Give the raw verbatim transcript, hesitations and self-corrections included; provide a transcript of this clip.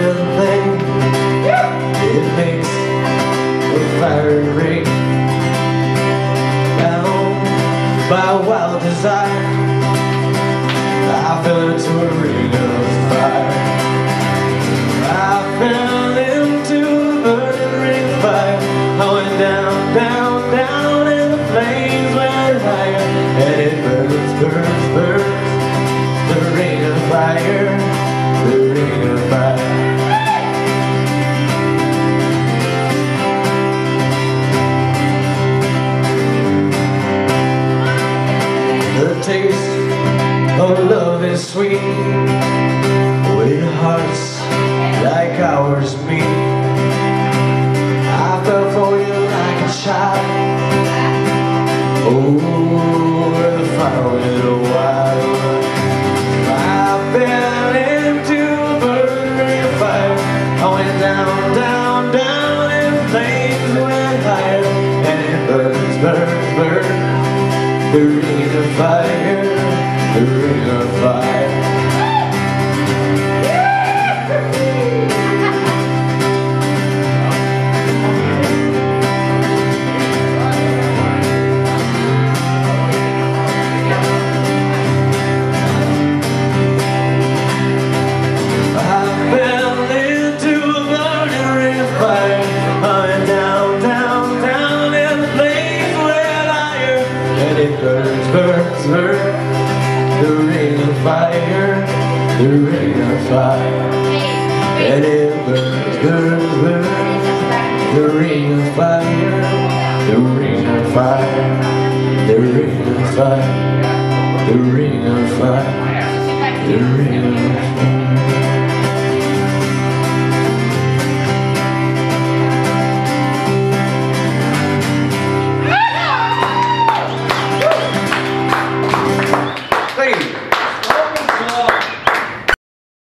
burning thing, it makes a fiery ring. Bound by wild desire, I fell into a ring of fire. I fell into a burning ring of fire. I went down, down, down, and the flames went higher. And it burns, burns, burns, the ring of fire, the ring of fire. The taste of love is sweet, with hearts like ours meet. I fell for you like a child. Oh, where the fire went wild. I fell into a burning ring of fire. I went down, down, down, and the flames went higher. And it burns, burns, burns, the ring of fire, the ring of fire. It burns, burns, burns, the ring of fire, the ring of fire. And it burns, burns, burns, the ring of fire, the ring of fire, the ring of fire, the ring of fire, the ring of fire.